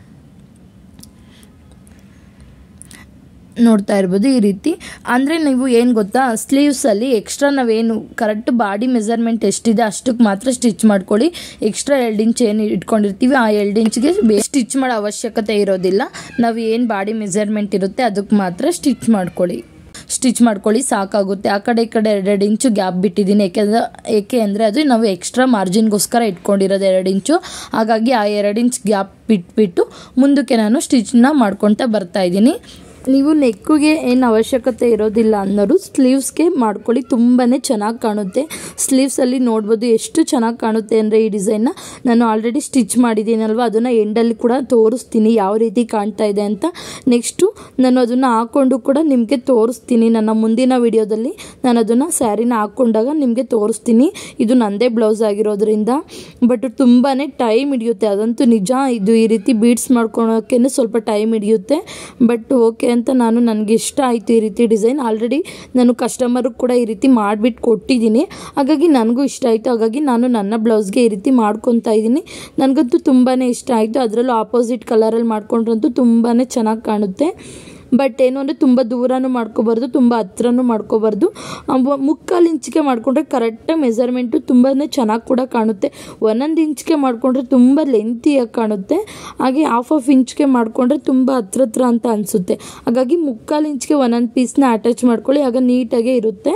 ನೋಡ್ತಾ ಇರ್ಬೋದು ಈ ರೀತಿ. ಅಂದರೆ ನೀವು ಏನು ಗೊತ್ತಾ, ಸ್ಲೀವ್ಸಲ್ಲಿ ಎಕ್ಸ್ಟ್ರಾ ನಾವೇನು ಕರೆಕ್ಟ್ ಬಾಡಿ ಮೆಜರ್ಮೆಂಟ್ ಎಷ್ಟಿದೆ ಅಷ್ಟಕ್ಕೆ ಮಾತ್ರ ಸ್ಟಿಚ್ ಮಾಡ್ಕೊಳ್ಳಿ. ಎಕ್ಸ್ಟ್ರಾ 2 ಇಂಚ್ ಏನು ಇಟ್ಕೊಂಡಿರ್ತೀವಿ ಆ 2 ಇಂಚ್ಗೆ ಸ್ಟಿಚ್ ಮಾಡೋ ಅವಶ್ಯಕತೆ ಇರೋದಿಲ್ಲ. ನಾವು ಏನು ಬಾಡಿ ಮೆಜರ್ಮೆಂಟ್ ಇರುತ್ತೆ ಅದಕ್ಕೆ ಮಾತ್ರ ಸ್ಟಿಚ್ ಮಾಡ್ಕೊಳ್ಳಿ ಸಾಕಾಗುತ್ತೆ. ಆ ಕಡೆ ಈ ಕಡೆ 2 ಇಂಚು ಗ್ಯಾಪ್ ಬಿಟ್ಟಿದ್ದೀನಿ. ಏಕೆ ಅಂದರೆ ಅದು ನಾವು ಎಕ್ಸ್ಟ್ರಾ ಮಾರ್ಜಿನ್ಗೋಸ್ಕರ ಇಟ್ಕೊಂಡಿರೋದು 2 ಇಂಚು. ಹಾಗಾಗಿ ಆ 2 ಇಂಚ್ ಗ್ಯಾಪ್ ಬಿಟ್ಬಿಟ್ಟು ಮುಂದಕ್ಕೆ ನಾನು ಸ್ಟಿಚ್ನ ಮಾಡ್ಕೊತಾ ಬರ್ತಾ ಇದ್ದೀನಿ. ನೀವು ನೆಕ್ಕಿಗೆ ಏನು ಅವಶ್ಯಕತೆ ಇರೋದಿಲ್ಲ ಅನ್ನೋರು ಸ್ಲೀವ್ಸ್ಗೆ ಮಾಡ್ಕೊಳ್ಳಿ, ತುಂಬಾ ಚೆನ್ನಾಗಿ ಕಾಣುತ್ತೆ. ಸ್ಲೀವ್ಸಲ್ಲಿ ನೋಡ್ಬೋದು ಎಷ್ಟು ಚೆನ್ನಾಗಿ ಕಾಣುತ್ತೆ ಅಂದರೆ ಈ ಡಿಸೈನ್ನ ನಾನು ಆಲ್ರೆಡಿ ಸ್ಟಿಚ್ ಮಾಡಿದ್ದೀನಲ್ವ, ಅದನ್ನು ಎಂಡಲ್ಲಿ ಕೂಡ ತೋರಿಸ್ತೀನಿ ಯಾವ ರೀತಿ ಕಾಣ್ತಾ ಇದೆ ಅಂತ. ನೆಕ್ಸ್ಟು ನಾನು ಅದನ್ನು ಹಾಕ್ಕೊಂಡು ಕೂಡ ನಿಮಗೆ ತೋರಿಸ್ತೀನಿ. ನನ್ನ ಮುಂದಿನ ವಿಡಿಯೋದಲ್ಲಿ ನಾನು ಅದನ್ನು ಸ್ಯಾರಿನ ಹಾಕ್ಕೊಂಡಾಗ ನಿಮಗೆ ತೋರಿಸ್ತೀನಿ. ಇದು ನನ್ನದೇ ಬ್ಲೌಸ್ ಆಗಿರೋದ್ರಿಂದ ಬಟ್ ತುಂಬಾ ಟೈಮ್ ಹಿಡಿಯುತ್ತೆ, ಅದಂತೂ ನಿಜ. ಇದು ಈ ರೀತಿ ಬೀಡ್ಸ್ ಮಾಡ್ಕೊಳೋಕ್ಕೆ ಸ್ವಲ್ಪ ಟೈಮ್ ಹಿಡಿಯುತ್ತೆ. ಬಟ್ ಓಕೆ ಅಂತ ನನಗೆ ಇಷ್ಟ ಆಯಿತು ಈ ರೀತಿ ಡಿಸೈನ್. ಆಲ್ರೆಡಿ ನಾನು ಕಸ್ಟಮರ್ಗೆ ಕೂಡ ಈ ರೀತಿ ಮಾಡಿಬಿಟ್ಟು ಕೊಟ್ಟಿದ್ದೀನಿ, ಹಾಗಾಗಿ ನನಗೂ ಇಷ್ಟ ಆಯಿತು. ಹಾಗಾಗಿ ನಾನು ನನ್ನ ಬ್ಲೌಸ್ಗೆ ಈ ರೀತಿ ಮಾಡ್ಕೊತಾ ಇದ್ದೀನಿ. ನನಗಂತೂ ತುಂಬಾ ಇಷ್ಟ ಆಯಿತು. ಅದರಲ್ಲೂ ಆಪೋಸಿಟ್ ಕಲರಲ್ಲಿ ಮಾಡ್ಕೊಂಡ್ರಂತೂ ತುಂಬಾ ಚೆನ್ನಾಗಿ ಕಾಣುತ್ತೆ. ಬಟ್ ಏನು ಅಂದರೆ ತುಂಬ ದೂರನೂ ಮಾಡ್ಕೋಬಾರ್ದು, ತುಂಬ ಹತ್ರನೂ ಮಾಡ್ಕೋಬಾರ್ದು. 3/4 ಇಂಚ್ಗೆ ಮಾಡಿಕೊಂಡ್ರೆ ಕರೆಕ್ಟಾಗಿ ಮೆಜರ್ಮೆಂಟು ತುಂಬಾ ಚೆನ್ನಾಗಿ ಕೂಡ ಕಾಣುತ್ತೆ. 1 ಇಂಚ್ಗೆ ಮಾಡಿಕೊಂಡ್ರೆ ತುಂಬ ಲೆಂತಿಯಾಗಿ ಕಾಣುತ್ತೆ. ಹಾಗೆ 1/2 ಇಂಚ್ಗೆ ಮಾಡಿಕೊಂಡ್ರೆ ತುಂಬ ಹತ್ರ ಅಂತ ಅನಿಸುತ್ತೆ. ಹಾಗಾಗಿ 3/4 ಇಂಚ್ಗೆ ಒಂದೊಂದು ಪೀಸ್ನ ಅಟ್ಯಾಚ್ ಮಾಡ್ಕೊಳ್ಳಿ, ಆಗ ನೀಟಾಗೇ ಇರುತ್ತೆ.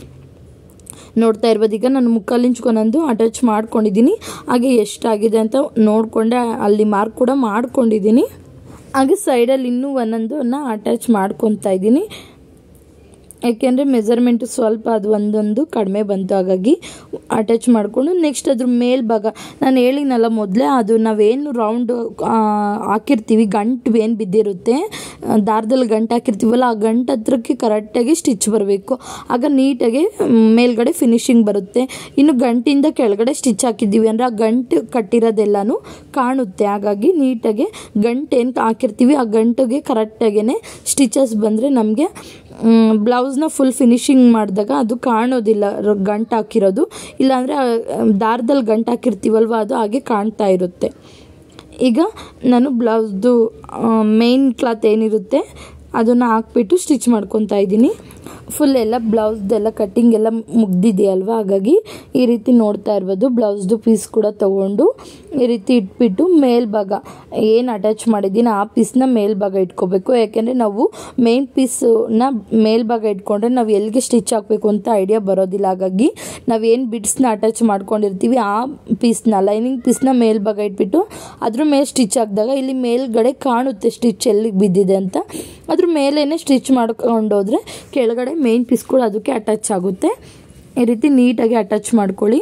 ನೋಡ್ತಾ ಇರ್ಬೋದು. ಈಗ ನಾನು 3/4 ಇಂಚ್ಗೆ ಒಂದೊಂದು ಅಟ್ಯಾಚ್ ಮಾಡ್ಕೊಂಡಿದ್ದೀನಿ. ಹಾಗೆ ಎಷ್ಟಾಗಿದೆ ಅಂತ ನೋಡಿಕೊಂಡೆ ಅಲ್ಲಿ ಮಾರ್ಕ್ ಕೂಡ ಮಾಡ್ಕೊಂಡಿದ್ದೀನಿ. ಹಾಗೆ ಸೈಡಲ್ಲಿ ಇನ್ನೂ ಒಂದೊಂದನ್ನು ಅಟ್ಯಾಚ್ ಮಾಡ್ಕೊತಾ ಇದ್ದೀನಿ. ಯಾಕೆಂದರೆ ಮೆಜರ್ಮೆಂಟು ಸ್ವಲ್ಪ ಅದು ಒಂದೊಂದು ಕಡಿಮೆ ಬಂತು, ಹಾಗಾಗಿ ಅಟ್ಯಾಚ್ ಮಾಡಿಕೊಂಡು ನೆಕ್ಸ್ಟ್ ಅದ್ರ ಮೇಲ್ಭಾಗ ನಾನು ಹೇಳಿನಲ್ಲ ಮೊದಲೇ, ಅದು ನಾವೇನು ರೌಂಡ್ ಹಾಕಿರ್ತೀವಿ ಗಂಟು ಏನು ಬಿದ್ದಿರುತ್ತೆ, ದಾರದಲ್ಲಿ ಗಂಟು ಹಾಕಿರ್ತೀವಲ್ಲ ಆ ಗಂಟು ಹತ್ರಕ್ಕೆ ಕರೆಕ್ಟಾಗಿ ಸ್ಟಿಚ್ ಬರಬೇಕು. ಆಗ ನೀಟಾಗಿ ಮೇಲ್ಗಡೆ ಫಿನಿಶಿಂಗ್ ಬರುತ್ತೆ. ಇನ್ನು ಗಂಟಿಂದ ಕೆಳಗಡೆ ಸ್ಟಿಚ್ ಹಾಕಿದ್ದೀವಿ ಅಂದರೆ ಆ ಗಂಟು ಕಟ್ಟಿರೋದೆಲ್ಲನೂ ಕಾಣುತ್ತೆ. ಹಾಗಾಗಿ ನೀಟಾಗಿ ಗಂಟು ಏನು ಹಾಕಿರ್ತೀವಿ ಆ ಗಂಟಿಗೆ ಕರೆಕ್ಟಾಗೇ ಸ್ಟಿಚಸ್ ಬಂದರೆ ನಮಗೆ ಬ್ಲೌಸ್ನ ಫುಲ್ ಫಿನಿಶಿಂಗ್ ಮಾಡಿದಾಗ ಅದು ಕಾಣೋದಿಲ್ಲ ಗಂಟು ಹಾಕಿರೋದು. ಇಲ್ಲಾಂದರೆ ದಾರದಲ್ಲಿ ಗಂಟು ಹಾಕಿರ್ತೀವಲ್ವ ಅದು ಹಾಗೆ ಕಾಣ್ತಾ ಇರುತ್ತೆ. ಈಗ ನಾನು ಬ್ಲೌಸ್ದು ಮೇನ್ ಕ್ಲಾತ್ ಏನಿರುತ್ತೆ ಅದನ್ನು ಹಾಕ್ಬಿಟ್ಟು ಸ್ಟಿಚ್ ಮಾಡ್ಕೊತಾ ಇದ್ದೀನಿ. ಫುಲ್ ಎಲ್ಲ ಬ್ಲೌಸ್ದೆಲ್ಲ ಕಟ್ಟಿಂಗ್ ಎಲ್ಲ ಮುಗ್ದಿದೆಯಲ್ವ, ಹಾಗಾಗಿ ಈ ರೀತಿ ನೋಡ್ತಾ ಇರ್ಬೋದು. ಬ್ಲೌಸ್ದು ಪೀಸ್ ಕೂಡ ತೊಗೊಂಡು ಈ ರೀತಿ ಇಟ್ಬಿಟ್ಟು ಮೇಲ್ಭಾಗ ಏನು ಅಟ್ಯಾಚ್ ಮಾಡಿದ್ದೀನಿ ಆ ಪೀಸ್ನ ಮೇಲ್ಭಾಗ ಇಟ್ಕೋಬೇಕು. ಯಾಕೆಂದರೆ ನಾವು ಮೇನ್ ಪೀಸ್ನ ಮೇಲ್ಭಾಗ ಇಟ್ಕೊಂಡ್ರೆ ನಾವು ಎಲ್ಲಿಗೆ ಸ್ಟಿಚ್ ಹಾಕಬೇಕು ಅಂತ ಐಡಿಯಾ ಬರೋದಿಲ್ಲ. ಹಾಗಾಗಿ ನಾವೇನು ಬಿಡ್ಸ್ನ ಅಟ್ಯಾಚ್ ಮಾಡ್ಕೊಂಡಿರ್ತೀವಿ ಆ ಪೀಸ್ನ ಲೈನಿಂಗ್ ಪೀಸ್ನ ಮೇಲ್ಭಾಗ ಇಟ್ಬಿಟ್ಟು ಅದ್ರ ಮೇಲೆ ಸ್ಟಿಚ್ ಹಾಕಿದಾಗ ಇಲ್ಲಿ ಮೇಲ್ಗಡೆ ಕಾಣುತ್ತೆ ಸ್ಟಿಚ್ ಎಲ್ಲಿಗೆ ಬಿದ್ದಿದೆ ಅಂತ. ಅದ್ರ ಮೇಲೇ ಸ್ಟಿಚ್ ಮಾಡ್ಕೊಂಡೋದ್ರೆ ಕೆಳಗಡೆ ಮೇನ್ ಪೀಸ್ ಕೂಡ ಅದಕ್ಕೆ ಅಟ್ಯಾಚ್ ಆಗುತ್ತೆ. ಈ ರೀತಿ ನೀಟಾಗಿ ಅಟ್ಯಾಚ್ ಮಾಡ್ಕೊಳ್ಳಿ.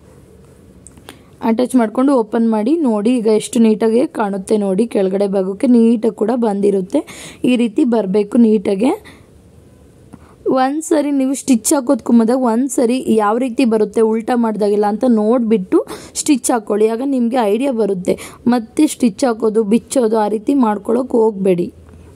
ಅಟ್ಯಾಚ್ ಮಾಡಿಕೊಂಡು ಓಪನ್ ಮಾಡಿ ನೋಡಿ. ಈಗ ಎಷ್ಟು ನೀಟಾಗಿ ಕಾಣುತ್ತೆ ನೋಡಿ, ಕೆಳಗಡೆ ಭಾಗಕ್ಕೆ ನೀಟಾಗಿ ಕೂಡ ಬಂದಿರುತ್ತೆ. ಈ ರೀತಿ ಬರಬೇಕು ನೀಟಾಗೆ. ಒಂದು ಸರಿ ನೀವು ಸ್ಟಿಚ್ ಹಾಕೋದಕ್ಕೂ ಮೊದಲು ಒಂದು ಸರಿ ಯಾವ ರೀತಿ ಬರುತ್ತೆ ಉಲ್ಟಾ ಮಾಡಿದಾಗೆಲ್ಲ ಅಂತ ನೋಡಿಬಿಟ್ಟು ಸ್ಟಿಚ್ ಹಾಕ್ಕೊಳ್ಳಿ. ಆಗ ನಿಮಗೆ ಐಡಿಯಾ ಬರುತ್ತೆ. ಮತ್ತೆ ಸ್ಟಿಚ್ ಹಾಕೋದು ಬಿಚ್ಚೋದು ಆ ರೀತಿ ಮಾಡ್ಕೊಳ್ಳೋಕೆ ಹೋಗಬೇಡಿ.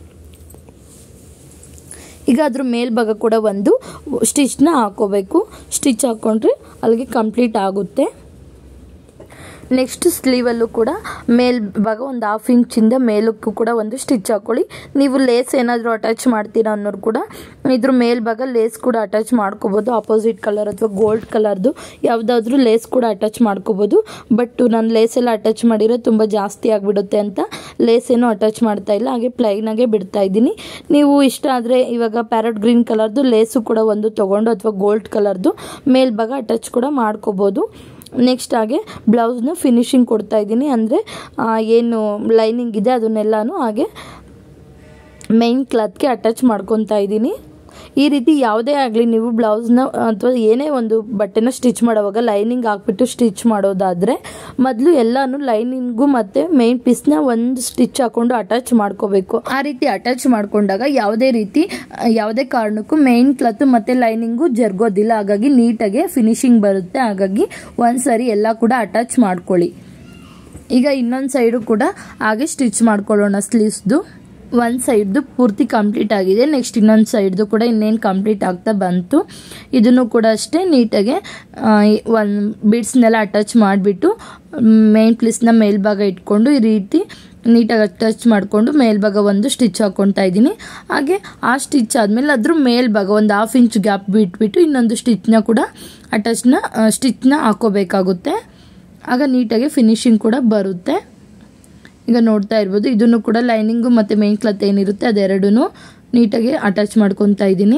ಈಗ ಅದ್ರ ಮೇಲ್ಭಾಗ ಕೂಡ ಒಂದು ಸ್ಟಿಚ್ನ ಹಾಕೋಬೇಕು. ಸ್ಟಿಚ್ ಹಾಕ್ಕೊಂಡ್ರೆ ಅಲ್ಲಿಗೆ ಕಂಪ್ಲೀಟ್ ಆಗುತ್ತೆ. ನೆಕ್ಸ್ಟ್ ಸ್ಲೀವಲ್ಲೂ ಕೂಡ ಮೇಲ್ಭಾಗ ಒಂದು 1/2 ಇಂಚಿಂದ ಮೇಲಕ್ಕೂ ಕೂಡ ಒಂದು ಸ್ಟಿಚ್ ಹಾಕೊಳ್ಳಿ. ನೀವು ಲೇಸ್ ಏನಾದರೂ ಅಟ್ಯಾಚ್ ಮಾಡ್ತೀರಾ ಅನ್ನೋರು ಕೂಡ ಇದ್ರ ಮೇಲ್ಭಾಗ ಲೇಸ್ ಕೂಡ ಅಟ್ಯಾಚ್ ಮಾಡ್ಕೋಬೋದು. ಆಪೋಸಿಟ್ ಕಲರ್ ಅಥವಾ ಗೋಲ್ಡ್ ಕಲರ್ದು ಯಾವುದಾದ್ರೂ ಲೇಸ್ ಕೂಡ ಅಟ್ಯಾಚ್ ಮಾಡ್ಕೋಬೋದು. ಬಟ್ ನಾನು ಲೇಸ್ ಎಲ್ಲ ಅಟ್ಯಾಚ್ ಮಾಡಿರೋ ತುಂಬ ಜಾಸ್ತಿ ಆಗಿಬಿಡುತ್ತೆ ಅಂತ ಲೇಸ್ ಏನೂ ಅಟ್ಯಾಚ್ ಮಾಡ್ತಾ ಇಲ್ಲ, ಹಾಗೆ ಪ್ಲೈನಾಗೆ ಬಿಡ್ತಾ ಇದ್ದೀನಿ. ನೀವು ಇಷ್ಟ ಆದರೆ ಇವಾಗ ಪ್ಯಾರಟ್ ಗ್ರೀನ್ ಕಲರ್ದು ಲೇಸು ಕೂಡ ಒಂದು ತೊಗೊಂಡು ಅಥವಾ ಗೋಲ್ಡ್ ಕಲರ್ದು ಮೇಲ್ಭಾಗ ಅಟ್ಯಾಚ್ ಕೂಡ ಮಾಡ್ಕೋಬೋದು. ನೆಕ್ಸ್ಟ್ ಹಾಗೆ ಬ್ಲೌಸ್ನ ಫಿನಿಶಿಂಗ್ ಕೊಡ್ತಾ ಇದ್ದೀನಿ, ಅಂದರೆ ಏನು ಲೈನಿಂಗ್ ಇದೆ ಅದನ್ನೆಲ್ಲನೂ ಹಾಗೆ ಮೇನ್ ಕ್ಲಾತ್ಗೆ ಅಟ್ಯಾಚ್ ಮಾಡ್ಕೊತಾ ಇದ್ದೀನಿ. ಈ ರೀತಿ ಯಾವುದೇ ಆಗಲಿ ನೀವು ಬ್ಲೌಸ್ನ ಅಥವಾ ಏನೇ ಒಂದು ಬಟ್ಟೆನ ಸ್ಟಿಚ್ ಮಾಡೋವಾಗ ಲೈನಿಂಗ್ ಹಾಕ್ಬಿಟ್ಟು ಸ್ಟಿಚ್ ಮಾಡೋದಾದರೆ ಮೊದಲು ಎಲ್ಲನೂ ಲೈನಿಂಗು ಮತ್ತು ಮೇನ್ ಪೀಸ್ನ ಒಂದು ಸ್ಟಿಚ್ ಹಾಕ್ಕೊಂಡು ಅಟ್ಯಾಚ್ ಮಾಡ್ಕೋಬೇಕು. ಆ ರೀತಿ ಅಟ್ಯಾಚ್ ಮಾಡ್ಕೊಂಡಾಗ ಯಾವುದೇ ಕಾರಣಕ್ಕೂ ಮೇನ್ ಕ್ಲಾತ್ ಮತ್ತು ಲೈನಿಂಗು ಜರುಗೋದಿಲ್ಲ, ಹಾಗಾಗಿ ನೀಟಾಗಿ ಫಿನಿಶಿಂಗ್ ಬರುತ್ತೆ. ಹಾಗಾಗಿ ಒಂದು ಸರಿ ಎಲ್ಲ ಕೂಡ ಅಟ್ಯಾಚ್ ಮಾಡ್ಕೊಳ್ಳಿ. ಈಗ ಇನ್ನೊಂದು ಸೈಡು ಕೂಡ ಹಾಗೆ ಸ್ಟಿಚ್ ಮಾಡ್ಕೊಳ್ಳೋಣ. ಸ್ಲೀವ್ಸ್ದು ಒಂದು ಸೈಡ್ದು ಪೂರ್ತಿ ಕಂಪ್ಲೀಟ್ ಆಗಿದೆ. ನೆಕ್ಸ್ಟ್ ಇನ್ನೊಂದು ಸೈಡ್ದು ಕೂಡ ಇನ್ನೇನು ಕಂಪ್ಲೀಟ್ ಆಗ್ತಾ ಬಂತು. ಇದನ್ನು ಕೂಡ ಅಷ್ಟೇ ನೀಟಾಗೆ ಒಂದು ಬೀಡ್ಸ್ನೆಲ್ಲ ಅಟ್ಯಾಚ್ ಮಾಡಿಬಿಟ್ಟು ಮೇನ್ ಪ್ಲೀಸ್ನ ಮೇಲ್ಭಾಗ ಇಟ್ಕೊಂಡು ಈ ರೀತಿ ನೀಟಾಗಿ ಅಟ್ಯಾಚ್ ಮಾಡಿಕೊಂಡು ಮೇಲ್ಭಾಗ ಒಂದು ಸ್ಟಿಚ್ ಹಾಕ್ಕೊತಾ ಇದ್ದೀನಿ. ಹಾಗೆ ಆ ಸ್ಟಿಚ್ ಆದಮೇಲೆ ಅದ್ರ ಮೇಲ್ಭಾಗ ಒಂದು 1/2 ಇಂಚ್ ಗ್ಯಾಪ್ ಬಿಟ್ಬಿಟ್ಟು ಇನ್ನೊಂದು ಸ್ಟಿಚ್ನ ಕೂಡ ಸ್ಟಿಚ್ನ ಹಾಕೋಬೇಕಾಗುತ್ತೆ. ಆಗ ನೀಟಾಗಿ ಫಿನಿಶಿಂಗ್ ಕೂಡ ಬರುತ್ತೆ. ಈಗ ನೋಡ್ತಾ ಇರ್ಬೋದು, ಇದನ್ನು ಕೂಡ ಲೈನಿಂಗು ಮತ್ತು ಮೇನ್ ಕ್ಲಾತ್ ಏನಿರುತ್ತೆ ಅದೆರಡೂ ನೀಟಾಗಿ ಅಟ್ಯಾಚ್ ಮಾಡ್ಕೊತಾ ಇದ್ದೀನಿ.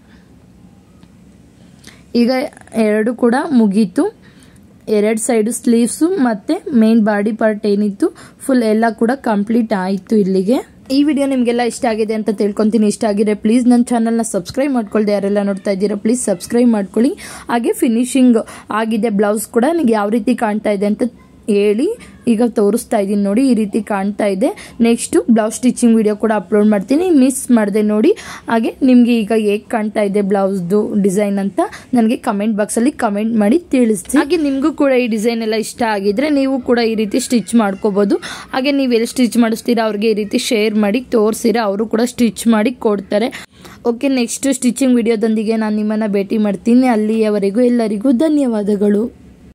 ಈಗ ಎರಡು ಕೂಡ ಮುಗೀತು. ಎರಡು ಸೈಡು ಸ್ಲೀವ್ಸು ಮತ್ತು ಮೇನ್ ಬಾಡಿ ಪಾರ್ಟ್ ಏನಿತ್ತು ಫುಲ್ ಎಲ್ಲ ಕೂಡ ಕಂಪ್ಲೀಟ್ ಆಯಿತು. ಇಲ್ಲಿಗೆ ಈ ವಿಡಿಯೋ ನಿಮಗೆಲ್ಲ ಇಷ್ಟ ಆಗಿದೆ ಅಂತ ತಿಳ್ಕೊತೀನಿ. ಇಷ್ಟ ಆಗಿದ್ರೆ ಪ್ಲೀಸ್ ನನ್ನ ಚಾನಲ್ನ ಸಬ್ಸ್ಕ್ರೈಬ್ ಮಾಡ್ಕೊಳ್ಳಿ. ಯಾರೆಲ್ಲ ನೋಡ್ತಾ ಇದ್ದೀರಾ ಪ್ಲೀಸ್ ಸಬ್ಸ್ಕ್ರೈಬ್ ಮಾಡ್ಕೊಳ್ಳಿ. ಹಾಗೆ ಫಿನಿಶಿಂಗ್ ಆಗಿದೆ ಬ್ಲೌಸ್ ಕೂಡ ನಿಮಗೆ ಯಾವ ರೀತಿ ಕಾಣ್ತಾ ಇದೆ ಅಂತ ಹೇಳಿ. ಈಗ ತೋರಿಸ್ತಾ ಇದ್ದೀನಿ ನೋಡಿ, ಈ ರೀತಿ ಕಾಣ್ತಾ ಇದೆ. ನೆಕ್ಸ್ಟು ಬ್ಲೌಸ್ ಸ್ಟಿಚಿಂಗ್ ವಿಡಿಯೋ ಕೂಡ ಅಪ್ಲೋಡ್ ಮಾಡ್ತೀನಿ, ಮಿಸ್ ಮಾಡಿದೆ ನೋಡಿ. ಹಾಗೆ ನಿಮಗೆ ಈಗ ಹೇಗೆ ಕಾಣ್ತಾ ಇದೆ ಬ್ಲೌಸ್ದು ಡಿಸೈನ್ ಅಂತ ನನಗೆ ಕಮೆಂಟ್ ಬಾಕ್ಸಲ್ಲಿ ಕಮೆಂಟ್ ಮಾಡಿ ತಿಳಿಸಿ. ಹಾಗೆ ನಿಮಗೂ ಕೂಡ ಈ ಡಿಸೈನ್ ಎಲ್ಲ ಇಷ್ಟ ಆಗಿದ್ರೆ ನೀವು ಕೂಡ ಈ ರೀತಿ ಸ್ಟಿಚ್ ಮಾಡ್ಕೋಬೋದು. ಹಾಗೆ ನೀವು ಎಲ್ಲಿ ಸ್ಟಿಚ್ ಮಾಡಿಸ್ತೀರಾ ಅವ್ರಿಗೆ ಈ ರೀತಿ ಶೇರ್ ಮಾಡಿ ತೋರಿಸಿರಾ, ಅವರು ಕೂಡ ಸ್ಟಿಚ್ ಮಾಡಿ ಕೊಡ್ತಾರೆ. ಓಕೆ, ನೆಕ್ಸ್ಟ್ ಸ್ಟಿಚಿಂಗ್ ವಿಡಿಯೋದೊಂದಿಗೆ ನಾನು ನಿಮ್ಮನ್ನು ಭೇಟಿ ಮಾಡ್ತೀನಿ. ಅಲ್ಲಿಯವರೆಗೂ ಎಲ್ಲರಿಗೂ ಧನ್ಯವಾದಗಳು.